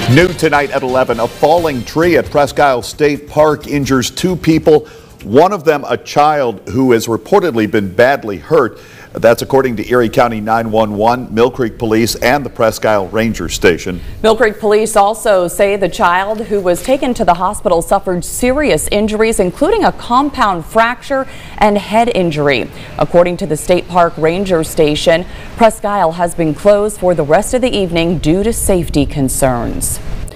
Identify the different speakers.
Speaker 1: New tonight at 11, a falling tree at Presque Isle State Park injures two people, one of them a child who has reportedly been badly hurt. That's according to Erie County 911, Mill Creek Police, and the Presque Isle Ranger Station.
Speaker 2: Mill Creek Police also say the child who was taken to the hospital suffered serious injuries, including a compound fracture and head injury. According to the State Park Ranger Station, Presque Isle has been closed for the rest of the evening due to safety concerns.